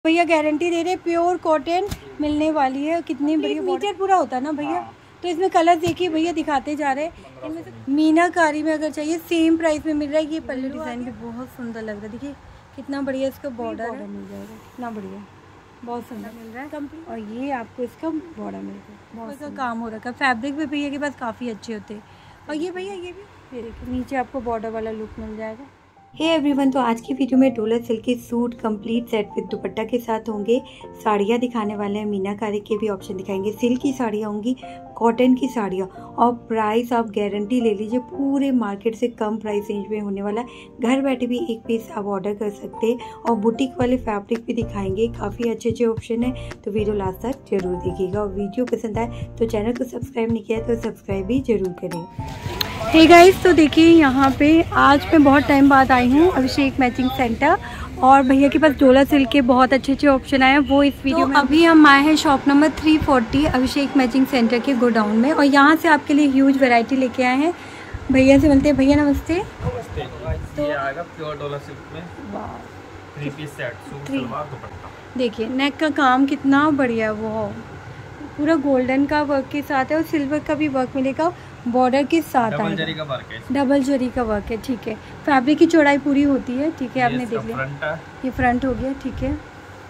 भैया गारंटी दे रहे pure cotton मिलने वाली है। कितनी बड़ी मीटर पूरा होता है ना भैया। तो इसमें कलर देखिए भैया दिखाते जा रहे हैं। इनमें से मीनाकारी में अगर चाहिए सेम प्राइस में मिल रहा है। ये पल्लू डिज़ाइन भी बहुत सुंदर लग रहा है। देखिए कितना बढ़िया इसका बॉर्डर मिल जाएगा, कितना बढ़िया, बहुत सुंदर मिल रहा है कंप्लीट। और ये आपको इसका बॉर्डर मिल रहा है, बहुत सा काम हो रखा है। फैब्रिक भी भैया के पास काफ़ी अच्छे होते हैं। और ये भैया ये भी ये देखिए नीचे आपको बॉर्डर वाला लुक मिल जाएगा। हे एवरीवन, तो आज की वीडियो में डोला सिल्क के suit complete set with dupatta के साथ होंगे। साड़ियाँ दिखाने वाले हैं, मीनाकारी के भी ऑप्शन दिखाएंगे। सिल्क की साड़ियाँ होंगी, कॉटन की साड़ियाँ, और प्राइस आप गारंटी ले लीजिए पूरे मार्केट से कम प्राइस रेंज में होने वाला है। घर बैठे भी एक पीस आप ऑर्डर कर सकते हैं। और बुटीक वाले फैब्रिक भी दिखाएंगे, काफ़ी अच्छे अच्छे ऑप्शन है। तो वीडियो लास्ट तक जरूर देखिएगा। और वीडियो पसंद आए तो चैनल को सब्सक्राइब नहीं किया तो सब्सक्राइब भी जरूर करें। हे गाइस, तो देखिए यहाँ पे आज मैं बहुत टाइम बाद आई हूँ अभिषेक मैचिंग सेंटर। और भैया के पास डोला सिल्क के बहुत अच्छे अच्छे ऑप्शन आए हैं, वो इस वीडियो में। अभी हम आए हैं shop number 340 Abhishek matching centre के गोडाउन में। और यहाँ से आपके लिए ह्यूज वैरायटी लेके आए हैं। भैया से मिलते हैं। भैया नमस्ते। तो ये आएगा प्योर डोला सिल्क में 3 piece set, suit salwar dupatta. देखिए नेक का काम कितना बढ़िया है, वो पूरा गोल्डन का वर्क के साथ है और सिल्वर का भी वर्क मिलेगा बॉर्डर के साथ। डबल जरी का वर्क है, डबल जरी का वर्क है, ठीक है। फैब्रिक की चौड़ाई पूरी होती है, ठीक है। आपने देख लिया, ये फ्रंट हो गया, ठीक है।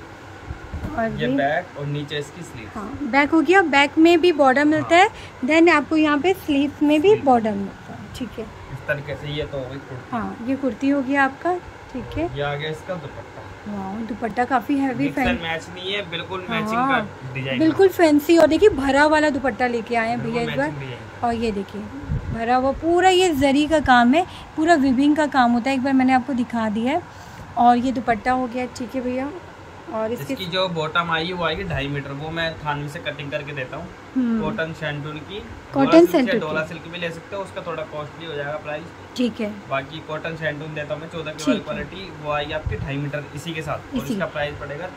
और ये बैक और नीचे इसकी स्लीव। हाँ, बैक हो गया। बैक में भी बॉर्डर मिलता है, देन आपको यहाँ पे स्लीव में भी बॉर्डर मिलता है, ठीक है। इस तरीके से ये तो होगी कुर्ती। हाँ, ये कुर्ती हो गया आपका, ठीक है। ये आ गया इसका दुपट्टा। वाह, दुपट्टा काफी हैवी फैंसी मैच नहीं है, बिल्कुल मैचिंग का डिजाइन, बिल्कुल फैंसी। और देखिए भरा वाला दुपट्टा लेके आए हैं भैया इस बार। और ये देखिए भरा हुआ पूरा, ये जरी का काम है, पूरा विविंग का काम होता है। एक बार मैंने आपको दिखा दिया है। और ये दुपट्टा हो गया, ठीक है भैया। और इसकी जो बॉटम आई वो आएगी 2.5 मीटर, वो मैं थान से कटिंग करके देता हूँ। कॉटन शैंटून की, कॉटन शैंटून, डोला सिल्क भी ले सकते हो, उसका थोड़ा कॉस्टली हो जाएगा प्राइस, ठीक है। बाकी कॉटन शैंटून देता हूँ मैं 14 की वाली क्वालिटी, वो आएगी आपकी 2.5 मीटर इसी के साथ। और इसका प्राइस पड़ेगा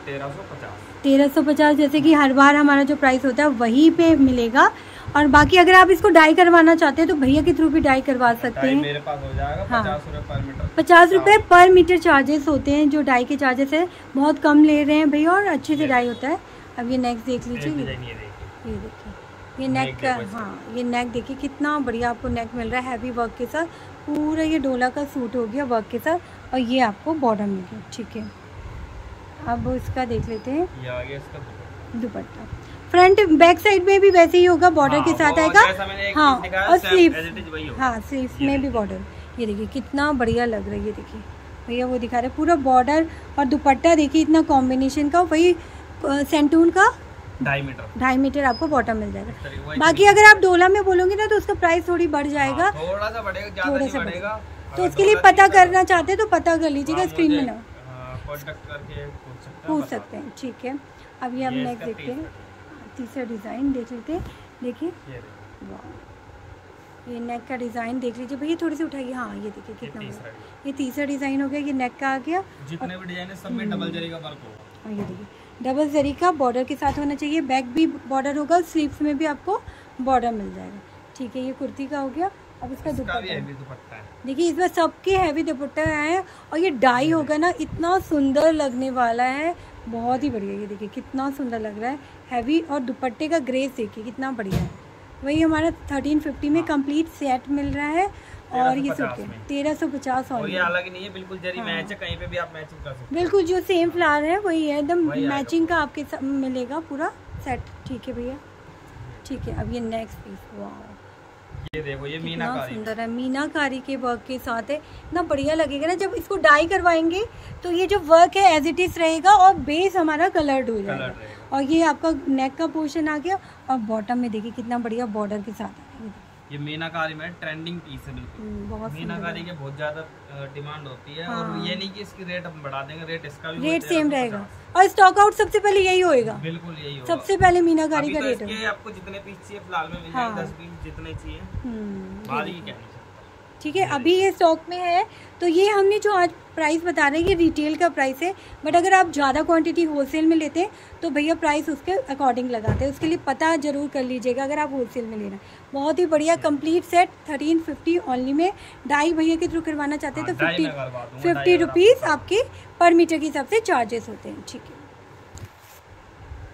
1350। जैसे कि हर बार हमारा जो प्राइस होता है वहीं पे मिलेगा। और बाकी अगर आप इसको डाई करवाना चाहते हैं तो भैया के थ्रू भी डाई करवा सकते हैं। मेरे पास हो जाएगा 50 रुपए पर मीटर। 50 रुपए पर मीटर चार्जेस होते हैं, जो डाई के चार्जेस है बहुत कम ले रहे हैं भैया, और अच्छे से डाई होता है। अब ये नेक देख लीजिए, ये देखिए ये नेक का, हाँ ये नेक देखिए कितना बढ़िया आपको नेक मिल रहा है हैवी वर्क के साथ। पूरा ये डोला का सूट हो गया वर्क के साथ। और ये आपको बॉर्डर मिल गया, ठीक है। अब इसका देख लेते हैं, ये आ गया इसका दुपट्टा। फ्रंट बैक साइड में भी वैसे ही होगा, बॉर्डर के साथ आएगा। हाँ, और स्लीव, हाँ स्लीव में भी बॉर्डर। ये देखिए कितना बढ़िया लग रहा है। ये देखिए भैया वो दिखा रहे हैं पूरा बॉर्डर और दुपट्टा देखिए इतना कॉम्बिनेशन का। वही सेंटून का 2.5 मीटर आपको बॉटम मिल जाएगा। बाकी अगर आप डोला में बोलोगे ना तो उसका प्राइस थोड़ी बढ़ जाएगा, थोड़ा सा बढ़ेगा, ज्यादा नहीं बढ़ेगा। तो उसके लिए पता करना चाहते हैं तो पता कर लीजिएगा, स्क्रीन में ना कांटेक्ट करके पूछ सकते हैं, ठीक है। अब ये हम नेक्स्ट देखते हैं, तीसरा डिज़ाइन देख लेते हैं। देखिए वाह, ये नेक का डिज़ाइन देख लीजिए भैया, थोड़ी सी उठाइए। हाँ ये देखिए कितना, ये तीसरा डिज़ाइन हो गया। ये नेक का आ गया, जितने भी डिज़ाइन है सब में डबल जरी का वर्क होगा। और ये देखिए डबल जरी का बॉर्डर के साथ होना चाहिए। बैक भी बॉर्डर होगा, स्लीव्स में भी आपको बॉर्डर मिल जाएगा, ठीक है। ये कुर्ती का हो गया। अब इसका दुपट्टा है, देखिए इसमें सबके हैवी दुपट्टा आए हैं। और ये डाई होगा ना, इतना सुंदर लगने वाला है, बहुत ही बढ़िया। ये देखिए कितना सुंदर लग रहा है हैवी। और दुपट्टे का ग्रेस देखिए कितना बढ़िया है। वही हमारा 1350 में कंप्लीट सेट मिल रहा है। और ये सूट 1350 और ये अलग नहीं है, बिल्कुल जरी मैच है, कहीं पे भी आप मैचिंग कर सकते हैं। बिल्कुल जो सेम फ्लावर है वही है, एकदम मैचिंग का आपके मिलेगा पूरा सेट, ठीक है भैया, ठीक है। अब ये नेक्स्ट पीस, वाह ये देखो, ये मीनाकारी सुंदर है, मीनाकारी के वर्क के साथ है। इतना बढ़िया लगेगा ना जब इसको डाई करवाएंगे तो ये जो वर्क है एज इट इज रहेगा और बेस हमारा कलर्ड हो जाएगा। और ये आपका नेक का पोर्शन आ गया। और बॉटम में देखिए कितना बढ़िया बॉर्डर के साथ है। ये मीनाकारी में ट्रेंडिंग पीस है, बिल्कुल बहुत मीनाकारी के बहुत ज्यादा डिमांड होती है। हाँ। और ये नहीं कि इसकी रेट हम बढ़ा देंगे, रेट इसका भी रेट सेम रहेगा। और स्टॉक आउट सबसे पहले यही होएगा, बिल्कुल यही होगा। सबसे पहले मीनाकारी का रेट है। आपको जितने पीस चाहिए फिलहाल में मिल जाएंगे, 10 पीस जितने चाहिए, ठीक है। अभी ये स्टॉक में है। तो ये हमने जो आज प्राइस बता रहे हैं ये रिटेल का प्राइस है, बट अगर आप ज़्यादा क्वांटिटी होलसेल में लेते हैं तो भैया प्राइस उसके अकॉर्डिंग लगाते हैं। उसके लिए पता जरूर कर लीजिएगा अगर आप होलसेल में लेना। बहुत ही बढ़िया कंप्लीट सेट 1350 ओनली में। डाई भैया के थ्रू करवाना चाहते हैं तो 50 रुपीज़ आपके पर मीटर के हिसाब से चार्जेस होते हैं, ठीक है।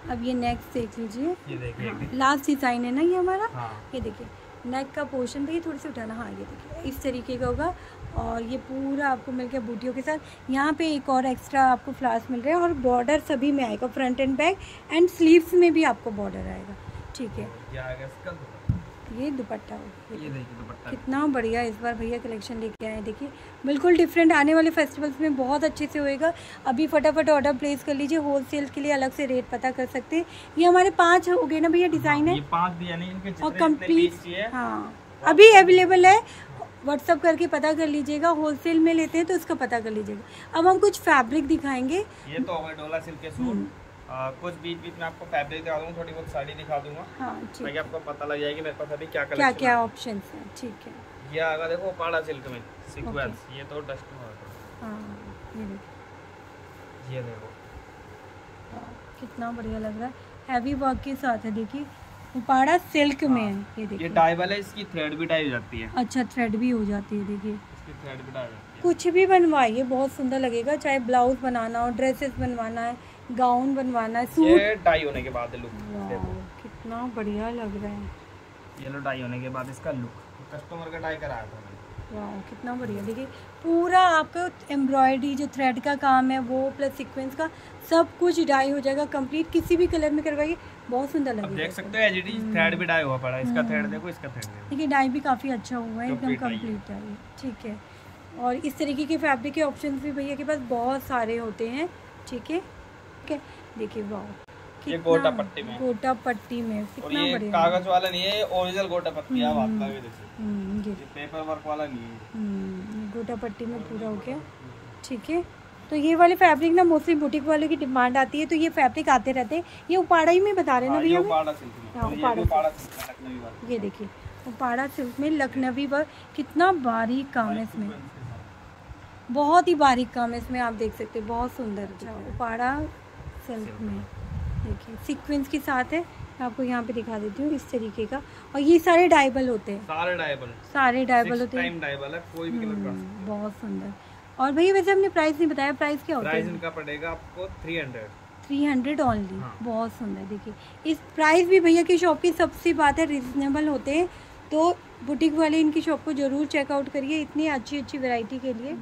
अब ये नेक्स्ट देख लीजिए, ये देखिए लास्ट डिजाइन है ना ये हमारा। हाँ। ये देखिए नेक का पोर्शन भी थोड़ी सी उठाना, हाँ ये देखिए इस तरीके का होगा और ये पूरा आपको मिल गया बूटियों के साथ। यहाँ पे एक और एक्स्ट्रा आपको फ्लावर्स मिल रहे हैं और बॉर्डर सभी में आएगा, front and back and sleeves में भी आपको बॉर्डर आएगा। ठीक है, ये दुपट्टा होगा, ये देखिए दुपट्टा कितना बढ़िया इस बार भैया कलेक्शन लेके आए। देखिए बिल्कुल डिफरेंट, आने वाले फेस्टिवल्स में बहुत अच्छे से होएगा। अभी फटाफट ऑर्डर प्लेस कर लीजिए, होलसेल के लिए अलग से रेट पता कर सकते हैं। ये हमारे 5 हो गए ना भैया डिज़ाइन है, ये 5 डिजाइन है इनके और कंप्लीट हाँ अभी अवेलेबल है। व्हाट्सअप करके पता कर लीजिएगा, होलसेल में लेते हैं तो उसका पता कर लीजिएगा। अब हम कुछ फैब्रिक दिखाएंगे। ये तो डोला सिल्क के सूट, कुछ बीच में आपको फैब्रिक दिखा दूंगा, थोड़ी बहुत साड़ी दिखा दूंगा। हाँ ठीक, आपको पता लग जाएगी मेरे पास अभी क्या क्या क्या ऑप्शन है। ठीक है, ये आगा देखो पाड़ा सिल्क में सीक्वेंस, ये तो डस्ट में हाँ ये देखो कितना बढ़िया लग रहा है, हैवी वर्क के साथ है। देखिए उपाड़ा सिल्क में है। ये देखिए ये डाई वाला है, इसकी थ्रेड भी डाई हो जाती है। अच्छा थ्रेड भी हो जाती है, देखिए इसकी थ्रेड भी डाई हो जाती है। कुछ भी बनवाइए बहुत सुंदर लगेगा, चाहे ब्लाउज बनाना हो, ड्रेसेस बनवाना है, गाउन बनवाना है, सूट। ये डाई होने के बाद लुक कितना बढ़िया लग रहा है। ये लो डाई होने के बाद इसका लुक कस्टमर का डाई कराया था मैंने। वाह कितना बढ़िया, देखिए पूरा आपका एम्ब्रॉयडरी जो थ्रेड का काम है वो प्लस सीक्वेंस का सब कुछ डाई हो जाएगा कंप्लीट। किसी भी कलर में करवाइए बहुत सुंदर लगेगा। देख सकते हो एचडी थ्रेड भी डाई हुआ पड़ा है, इसका थ्रेड देखो, इसका थ्रेड देखो। देखिए डाई भी काफ़ी अच्छा हुआ है, एकदम कंप्लीट है। ठीक है, और इस तरीके के फैब्रिक के ऑप्शंस भी भैया के पास बहुत सारे होते हैं। ठीक है, देखिए वाह ये गोटा पट्टी में, गोटा पट्टी में कितना बढ़िया। कागज वाला नहीं है, ओरिजिनल गोटा पट्टी है, बात लगे देखिए, ये पेपर वर्क वाला नहीं है, गोटा पट्टी में पूरा हो गया। ठीक है, तो ये वाले फैब्रिक ना मोस्टली बुटीक वालों की डिमांड आती है, तो ये फैब्रिक आते रहते हैं। ये उपाड़ा ही में बता रहे हैं ना भैया, ये देखिए उपाड़ा सिल्क में लखनवी वर्क, कितना बारीक काम है इसमें, बहुत ही बारीक काम है इसमें, आप देख सकते हैं बहुत सुंदर। उपाड़ा सिल्क में देखिए सीक्वेंस के साथ है, मैं आपको यहाँ पे दिखा देती हूँ इस तरीके का। और ये सारे डाइबल होते हैं, सारे डाइबल होते हैं, कोई भी कलर का, बहुत सुंदर। और भैया वैसे हमने प्राइस नहीं बताया, प्राइस क्या होता है? प्राइस इनका पड़ेगा आपको 300 ओनली। बहुत सुंदर, देखिए इस प्राइस भी भैया की शॉप की सबसे बात है रिजनेबल होते हैं, तो बुटीक वाले इनकी शॉप को जरूर चेकआउट करिए इतनी अच्छी अच्छी वैरायटी के लिए।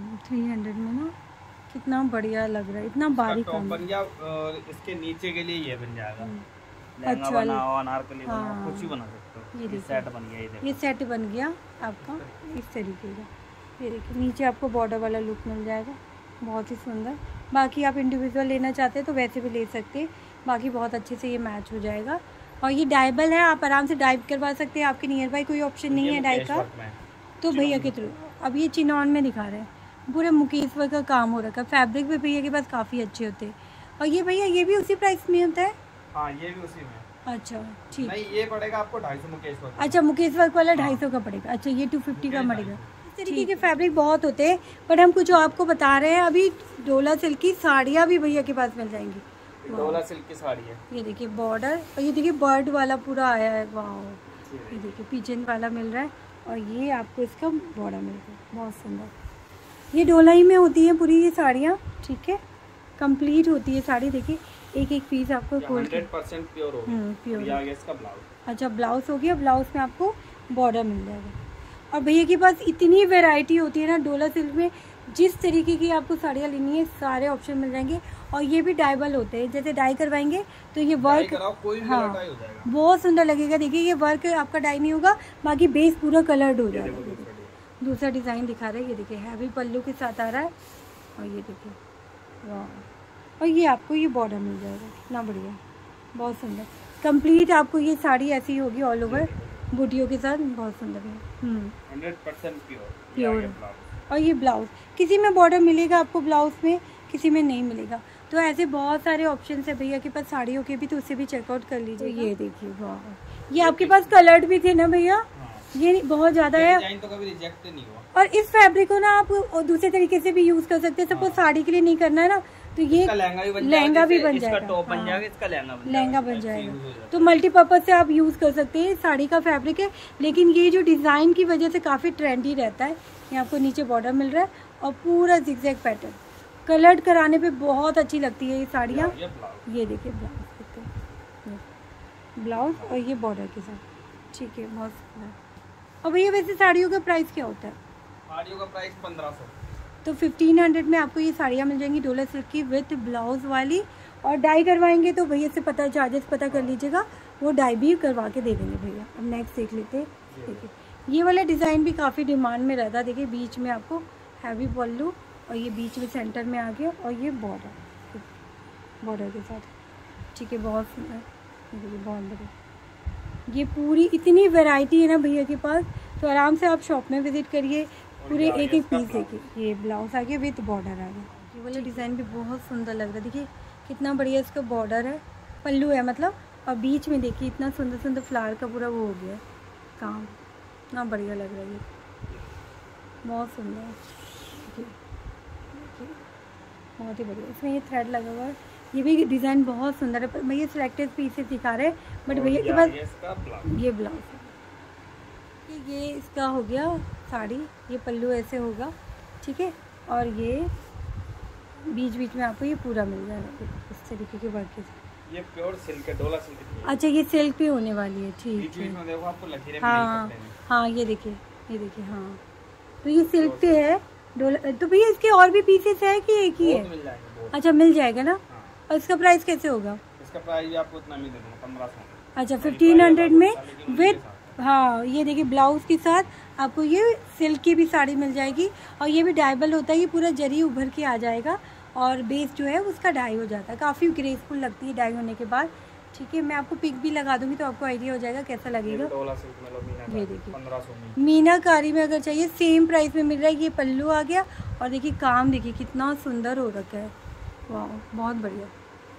300 में ना कितना बढ़िया लग रहा है, इतना बारीक काम बन गया। इसके नीचे के लिए ये बन जाएगा, लहंगा बनाओ, अनारकली बनाओ, कुछ भी बना सकते हो। ये सेट बन गया, ये सेट बन गया आपका इस तरीके का। ये देखिए नीचे आपको बॉर्डर वाला लुक मिल जाएगा, बहुत ही सुंदर। बाकी आप इंडिविजुअल लेना चाहते हैं तो वैसे भी ले सकते हैं, बाकी बहुत अच्छे से ये मैच हो जाएगा। और ये डाइबल है, आप आराम से डाइव करवा सकते हैं, आपके नियर बाई कोई ऑप्शन नहीं है डाइव का तो भैया के थ्रू। अब ये चिनॉन में दिखा रहे हैं, पूरे मुकेश वर्क का काम हो रखा है, फैब्रिक भी भैया के पास काफ़ी अच्छे होते हैं। और ये भैया ये भी उसी प्राइस में होता है? हाँ ये भी उसी में। अच्छा ठीक, नहीं ये पड़ेगा आपको 250 मुकेश वर्क। अच्छा मुकेश वर्क वाला 250 का पड़ेगा। अच्छा ये 250 का पड़ेगा। इस तरीके के फैब्रिक बहुत होते हैं, बट हम कुछ आपको बता रहे हैं। अभी डोला सिल्क की साड़ियाँ भी भैया के पास मिल जाएंगी, डोला सिल्क की साड़ी है। ये देखिए बॉर्डर, और ये देखिए बर्ड वाला पूरा आया है, वाह। ये देखिए पीछे वाला मिल रहा है, और ये आपको इसका बॉर्डर मिल रहा है, बहुत सुंदर। ये डोला ही में होती है पूरी ये साड़ियाँ। ठीक है, कंप्लीट होती है साड़ी। देखिए एक एक पीस आपको 100% प्योर होगा। प्योर। ये आ गया इसका ब्लाउज। अच्छा ब्लाउज हो गया, ब्लाउज में आपको बॉर्डर मिल जाएगा। और भैया के पास इतनी वैरायटी होती है ना डोला सिल्क में, जिस तरीके की आपको साड़ियाँ लेनी है सारे ऑप्शन मिल जाएंगे। और ये भी डाइबल होते हैं, जैसे डाई करवाएंगे तो ये वर्क हाँ बहुत सुंदर लगेगा। देखिए ये वर्क आपका डाई नहीं होगा, बाकी बेस पूरा कलर्ड हो जाएगा। दूसरा डिज़ाइन दिखा रहे हैं, ये देखिए हैवी पल्लू के साथ आ रहा है, और ये देखिए वाह। और ये आपको ये बॉर्डर मिल जाएगा, कितना बढ़िया, बहुत सुंदर। कंप्लीट आपको ये साड़ी ऐसी होगी ऑल ओवर बूटियों के साथ, बहुत सुंदर है। 100% प्योर। और ये ब्लाउज, किसी में बॉर्डर मिलेगा आपको ब्लाउज में, किसी में नहीं मिलेगा। तो ऐसे बहुत सारे ऑप्शन है भैया के पास साड़ियों के भी, तो उसे भी चेकआउट कर लीजिए। ये देखिए वाह, ये आपके पास कलर्ड भी थे ना भैया, ये बहुत ज्यादा है, तो कभी रिजेक्ट नहीं हुआ। और इस फैब्रिक को ना आप दूसरे तरीके से भी यूज कर सकते हैं। सपोज साड़ी के लिए नहीं करना है ना, तो ये लहंगा भी बन जाएगा, टॉप बन जाएगा, इसका लहंगा बन जाएगा। तो मल्टीपर्पज से आप यूज कर सकते हैं। साड़ी का फैब्रिक है, लेकिन ये जो डिजाइन की वजह से काफी ट्रेंडी रहता है। ये आपको नीचे बॉर्डर मिल रहा है, और पूरा जिगजैग पैटर्न, कलर्ड कराने पे बहुत अच्छी लगती है ये साड़ियाँ। ये देखिए ब्लाउज ब्लाउज और ये बॉर्डर के साथ, ठीक है, बहुत सुंदर। और भैया वैसे साड़ियों का प्राइस क्या होता है? साड़ियों का प्राइस 1500। तो 1500 में आपको ये साड़ियाँ मिल जाएंगी डोला सिल्क की विथ ब्लाउज वाली। और डाई करवाएंगे तो भैया से पता चार्जेस पता कर लीजिएगा, वो डाई भी करवा के दे देंगे भैया। अब नेक्स्ट देख लेते हैं। देखिए ये वाला डिज़ाइन भी काफ़ी डिमांड में रहता है। देखिए बीच में आपको हैवी पल्लू और ये बीच में सेंटर में आ गया और ये बॉर्डर के साथ, ठीक है, बहुत सुंदर। देखिए बहुत बढ़िया, ये पूरी इतनी वैरायटी है ना भैया के पास, तो आराम से आप शॉप में विजिट करिए। पूरे एक एक पीस देखिए। ये ब्लाउज आ गया विथ बॉर्डर आ गया। ये वाला डिज़ाइन भी बहुत सुंदर लग रहा है। देखिए कितना बढ़िया इसका बॉर्डर है, पल्लू है मतलब, और बीच में देखिए इतना सुंदर सुंदर फ्लावर का पूरा वो हो गया है काम, इतना बढ़िया लग रहा है। ये बहुत सुंदर है, बहुत ही बढ़िया। इसमें ये थ्रेड लगा हुआ है, ये भी डिज़ाइन बहुत सुंदर है। भैया सिलेक्टेड पीसेस दिखा रहे हैं, बट भैया के पास ये ब्लाउज है। ये इसका हो गया साड़ी, ये पल्लू ऐसे होगा, ठीक है, और ये बीच बीच में आपको ये पूरा मिल जाएगा इस तरीके के वर्क के साथ। ये प्योर सिल्क है, डोला सिल्क है। अच्छा ये सिल्क पे होने वाली है, ठीक है। देखो आपको लकीरें हाँ हाँ, ये देखिए हाँ, तो ये सिल्क पे है डोला। तो भैया इसके और भी पीसेस है कि एक ही है? अच्छा मिल जाएगा ना। और इसका प्राइस कैसे होगा? इसका प्राइस आपको इतना मिल देगा 1500। अच्छा 1500 में विद, हाँ ये देखिए ब्लाउज के साथ आपको ये सिल्क की भी साड़ी मिल जाएगी। और ये भी डाइबल होता है, ये पूरा जरी उभर के आ जाएगा और बेस जो है उसका डाई हो जाता है, काफ़ी ग्रेसफुल लगती है डाई होने के बाद, ठीक है। मैं आपको पिक भी लगा दूंगी तो आपको आइडिया हो जाएगा कैसा लगेगा। ये देखिए मीनाकारी में अगर चाहिए सेम प्राइस में मिल रहा है। ये पल्लू आ गया और देखिए काम देखिए कितना सुंदर हो रखा है, वाह बहुत बढ़िया,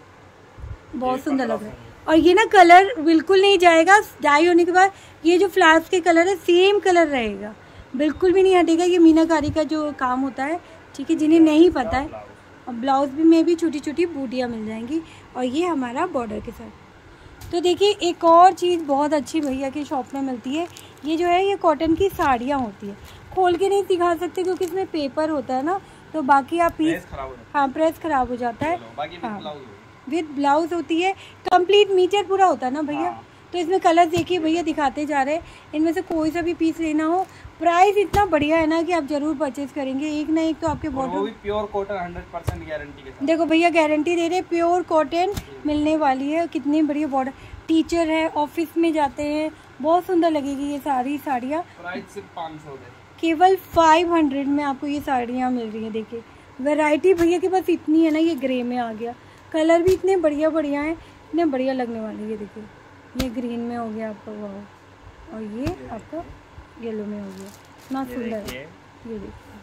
बहुत सुंदर लग रहा है। और ये ना कलर बिल्कुल नहीं जाएगा डाई होने के बाद, ये जो फ्लावर्स के कलर है सेम कलर रहेगा, बिल्कुल भी नहीं हटेगा। ये मीनाकारी का जो काम होता है, ठीक है, जिन्हें नहीं पता है। और ब्लाउज भी में भी छोटी छोटी बूटियाँ मिल जाएंगी और ये हमारा बॉर्डर के साथ। तो देखिए एक और चीज़ बहुत अच्छी भैया की शॉप में मिलती है, ये जो है ये कॉटन की साड़ियाँ होती है। खोल के नहीं दिखा सकते क्योंकि इसमें पेपर होता है ना, तो बाकी आप पीस, हाँ प्रेस खराब हो जाता है। हाँ विद ब्लाउज होती है, कंप्लीट मीटर पूरा होता है ना भैया। तो इसमें कलर्स देखिए भैया दिखाते जा रहे हैं, इनमें से कोई सा भी पीस लेना हो, प्राइस इतना बढ़िया है ना कि आप जरूर परचेज करेंगे। एक ना एक तो आपके बॉर्डर प्योर कॉटन 100% गारंटी के साथ। देखो भैया गारंटी दे रहे, प्योर कॉटन मिलने वाली है। कितनी बढ़िया बॉर्डर, टीचर है, ऑफिस में जाते हैं, बहुत सुंदर लगेगी ये सारी साड़ियाँ। प्राइस सिर्फ 500 केवल 500 में आपको ये साड़ियाँ मिल रही है। देखिए वैरायटी भैया के पास इतनी है ना, ये ग्रे में आ गया, कलर भी इतने बढ़िया बढ़िया हैं, इतने बढ़िया लगने वाले। ये देखिए ये ग्रीन में हो गया आपका, वाह, और ये आपका येलो में हो गया, इतना सुंदर है। ये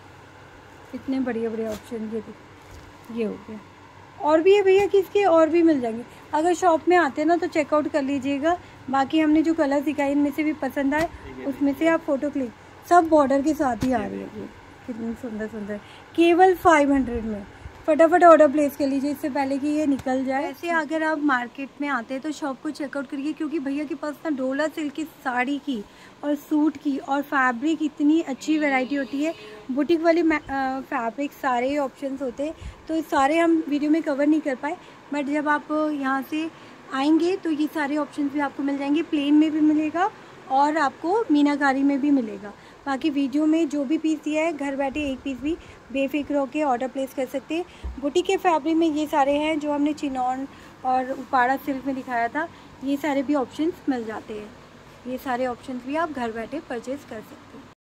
देखिए इतने बढ़िया बढ़िया ऑप्शन, ये देखिए ये हो गया। और भी है भैया कि इसके और भी मिल जाएंगे, अगर शॉप में आते हैं ना तो चेकआउट कर लीजिएगा। बाकी हमने जो कलर दिखाए इनमें से भी पसंद आए उसमें से आप फोटो क्लिक, सब बॉर्डर के साथ ही आ रही है। ये कितनी सुंदर सुंदर, केवल 500 में। फटाफट ऑर्डर प्लेस कर लीजिए इससे पहले कि ये निकल जाए। ऐसे अगर आप मार्केट में आते हैं तो शॉप को चेकआउट करिए, क्योंकि भैया के पास ना डोला सिल्क की साड़ी की और सूट की और फैब्रिक इतनी अच्छी वैरायटी होती है। बुटीक वाली फैब्रिक सारे ऑप्शंस होते हैं, तो सारे हम वीडियो में कवर नहीं कर पाए, बट जब आप यहाँ से आएंगे तो ये सारे ऑप्शंस भी आपको मिल जाएंगे। प्लेन में भी मिलेगा और आपको मीनाकारी में भी मिलेगा। बाकी वीडियो में जो भी पीस दिया है, घर बैठे एक पीस भी बेफिक्र होकर ऑर्डर प्लेस कर सकते हैं। बुटीक के फैब्रिक में ये सारे हैं जो हमने चिनॉन और उपाड़ा सिल्क में दिखाया था, ये सारे भी ऑप्शंस मिल जाते हैं। ये सारे ऑप्शंस भी आप घर बैठे परचेज़ कर सकते हैं।